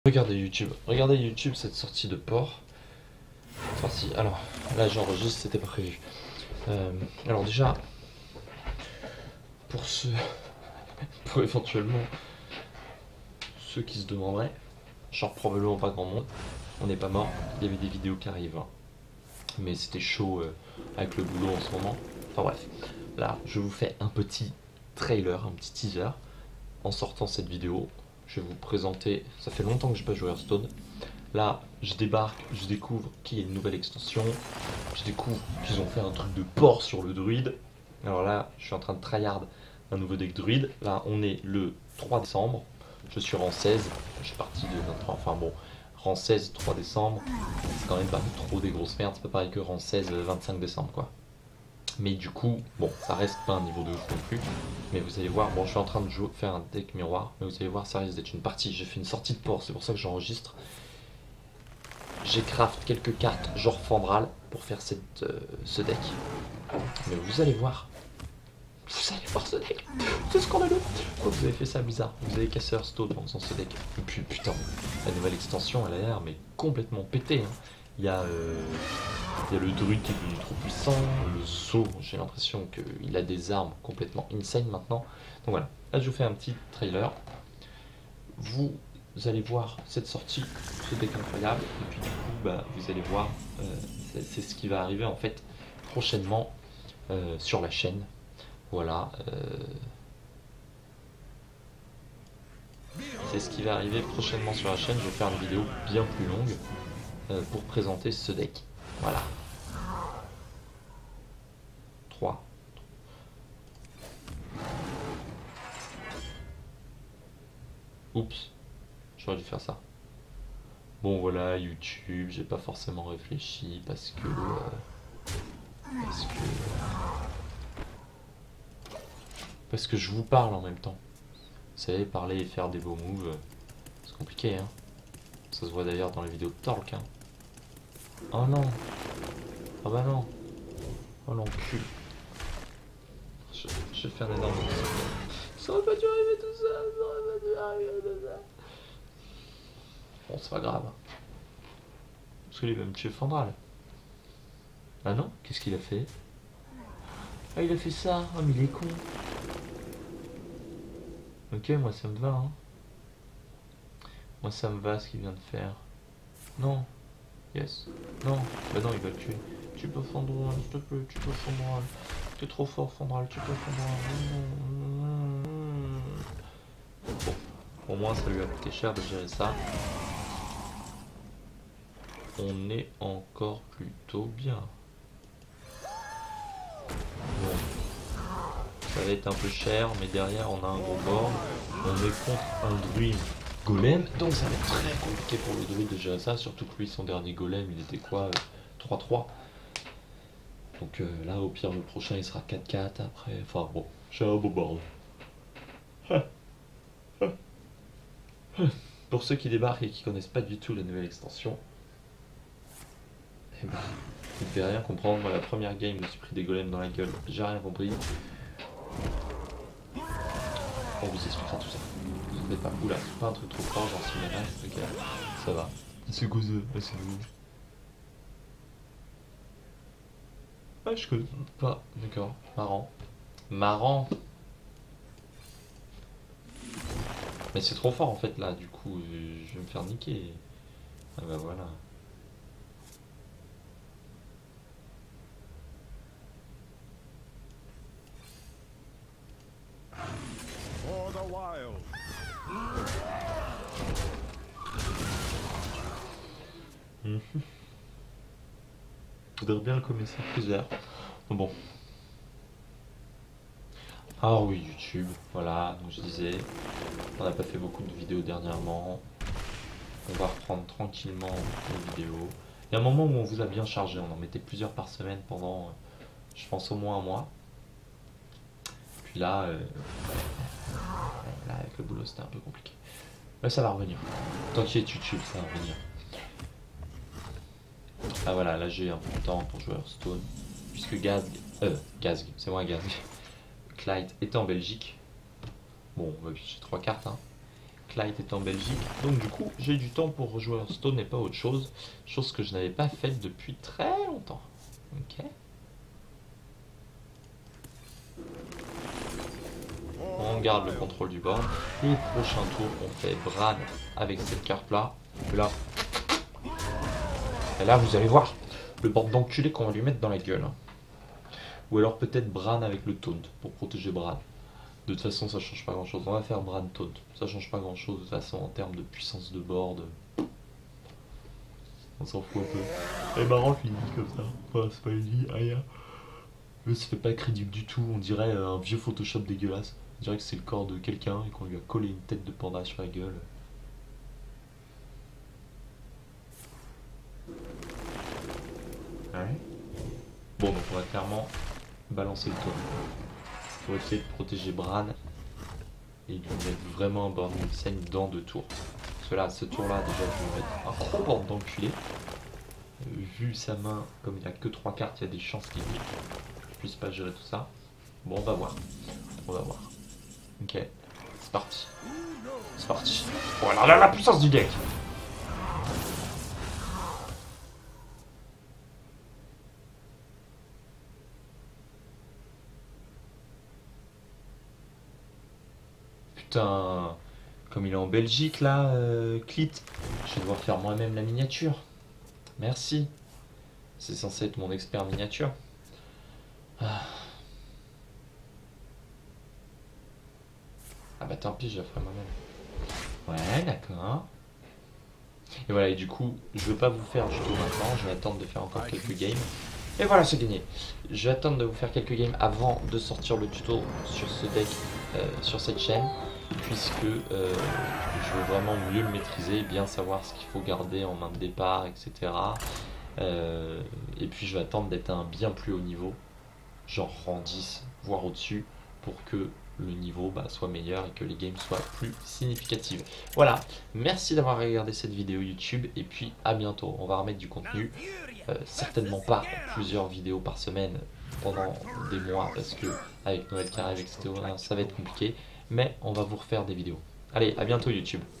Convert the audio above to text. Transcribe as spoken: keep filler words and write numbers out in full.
Regardez YouTube, regardez YouTube cette sortie de port. Sortie, alors là j'enregistre, c'était pas prévu. Euh, alors déjà, pour ceux, pour éventuellement ceux qui se demanderaient, genre probablement pas grand monde, on n'est pas mort, il y avait des vidéos qui arrivent, hein. Mais c'était chaud euh, avec le boulot en ce moment. Enfin bref, là je vous fais un petit trailer, un petit teaser en sortant cette vidéo. Je vais vous présenter, ça fait longtemps que j'ai pas joué à Hearthstone. Là, je débarque, je découvre qu'il y a une nouvelle extension. Je découvre qu'ils ont fait un truc de port sur le druide. Alors là, je suis en train de tryhard un nouveau deck druide. Là, on est le trois décembre. Je suis rang seize. Je suis parti de vingt-trois. Enfin bon, rang seize, trois décembre. C'est quand même pas trop des grosses merdes. C'est pas pareil que rang seize, vingt-cinq décembre quoi. Mais du coup, bon, ça reste pas un niveau de ouf non plus. Mais vous allez voir, bon, je suis en train de jouer, faire un deck miroir. Mais vous allez voir, ça risque d'être une partie. J'ai fait une sortie de port, c'est pour ça que j'enregistre. J'ai craft quelques cartes genre Fandral pour faire cette, euh, ce deck. Mais vous allez voir. Vous allez voir ce deck. C'est scandaleux. Pourquoi vous avez fait ça bizarre? Vous avez cassé Hearthstone en faisant ce deck. Et puis putain, la nouvelle extension, elle a l'air mais complètement pétée, hein. Il y a... Euh... Il y a le druide qui est devenu trop puissant, le saut, j'ai l'impression qu'il a des armes complètement insane maintenant. Donc voilà, là je vous fais un petit trailer. Vous allez voir cette sortie, ce deck incroyable, et puis du coup bah, vous allez voir, euh, c'est ce qui va arriver en fait prochainement euh, sur la chaîne. Voilà. Euh... C'est ce qui va arriver prochainement sur la chaîne, je vais faire une vidéo bien plus longue euh, pour présenter ce deck. Voilà. trois. Oups, j'aurais dû faire ça. Bon voilà, YouTube, j'ai pas forcément réfléchi parce que... Euh, parce que... Parce que je vous parle en même temps. Vous savez, parler et faire des beaux moves, c'est compliqué, hein. Ça se voit d'ailleurs dans les vidéos de Torque, hein. Oh non. Oh bah non. Oh l'encul. Je, je vais faire un énorme... Ça aurait pas dû arriver tout ça, ça aurait pas dû arriver tout ça. Bon, c'est pas grave. Parce qu'il va me tuer Fandral. Ah non? Qu'est-ce qu'il a fait? Ah, il a fait ça. Ah, mais il est con. Ok, moi ça me va, hein. Moi ça me va ce qu'il vient de faire. Non. Yes. Non. Bah non, il va le tuer. Tu peux Fandral, s'il te plaît, tu peux Fandral. T'es trop fort, Fandral, tu peux Fandral. Bon. Au moins ça lui a coûté cher de gérer ça. On est encore plutôt bien. Bon. Ça va être un peu cher, mais derrière on a un gros board. On est contre un druide golem, donc ça va être très compliqué pour le druide de gérer ça, surtout que lui son dernier golem il était quoi, trois trois. Donc euh, là au pire le prochain il sera quatre quatre après, enfin bon, j'ai un beau board. Pour ceux qui débarquent et qui connaissent pas du tout la nouvelle extension, eh ben, vous ne devez rien comprendre. Moi la première game je me suis pris des golems dans la gueule, j'ai rien compris. On vous expliquera tout ça. Vous n'êtes pas. Oula, c'est pas un truc trop fort, genre si malade, ok, ça va. C'est causeux, c'est vous. Ah, je connais pas, d'accord, marrant. Marrant. Mais c'est trop fort en fait là, du coup, je vais me faire niquer. Ah bah voilà. Mmh. Faudrait bien le commencer plusieurs. Bon. Ah oui, YouTube, voilà, donc je disais, on n'a pas fait beaucoup de vidéos dernièrement. On va reprendre tranquillement les vidéos. Il y a un moment où on vous a bien chargé, on en mettait plusieurs par semaine pendant, je pense, au moins un mois. Puis là, euh, là avec le boulot c'était un peu compliqué. Mais ça va revenir. T'inquiète YouTube, ça va revenir. Ah voilà, là j'ai un peu de temps pour jouer à Hearthstone. Puisque Gaz, euh, Gaz, c'est moi Gaz. Clyde était en Belgique. Bon, j'ai trois cartes, hein. Clyde était en Belgique. Donc du coup, j'ai eu du temps pour rejouer Hearthstone et pas autre chose. Chose que je n'avais pas faite depuis très longtemps. Ok. On garde le contrôle du board. Et prochain tour, on fait Bran avec cette carte-là. Et là, et là, vous allez voir le board d'enculé qu'on va lui mettre dans la gueule. Ou alors peut-être Bran avec le taunt pour protéger Bran. De toute façon, ça change pas grand chose. On va faire Bran taunt. Ça change pas grand chose de toute façon en termes de puissance de board. On s'en fout un peu. C'est marrant qu'il dit comme ça. Enfin, c'est pas une vie, rien. Mais ça fait pas crédible du tout. On dirait un vieux Photoshop dégueulasse. On dirait que c'est le corps de quelqu'un et qu'on lui a collé une tête de panda sur la gueule. Ouais. Bon, donc on va clairement balancer le tour pour essayer de protéger Bran et lui mettre vraiment un board Milsane dans deux tours. Parce que là, ce tour-là, déjà, je vais lui mettre un gros board d'enculé. Vu sa main, comme il a que trois cartes, il y a des chances qu'il ne puisse pas gérer tout ça. Bon, on va voir. On va voir. Ok, c'est parti. C'est parti. Voilà, là, la puissance du deck. Putain, comme il est en Belgique là, euh, Clit, je vais devoir faire moi-même la miniature. Merci. C'est censé être mon expert miniature. Ah, ah bah tant pis, je la ferai moi-même. Ouais, d'accord. Et voilà, et du coup, je veux pas vous faire du tout maintenant, je vais attendre de faire encore quelques games. Et voilà, c'est gagné. Je vais attendre de vous faire quelques games avant de sortir le tuto sur ce deck, euh, sur cette chaîne, puisque euh, je veux vraiment mieux le maîtriser, bien savoir ce qu'il faut garder en main de départ, et cetera. Euh, et puis je vais attendre d'être à un bien plus haut niveau, genre rang dix, voire au-dessus, pour que le niveau bah, soit meilleur et que les games soient plus significatives. Voilà, merci d'avoir regardé cette vidéo YouTube et puis à bientôt. On va remettre du contenu, euh, certainement pas plusieurs vidéos par semaine pendant des mois parce que avec Noël qui arrive, et cetera, ça va être compliqué, mais on va vous refaire des vidéos. Allez, à bientôt YouTube.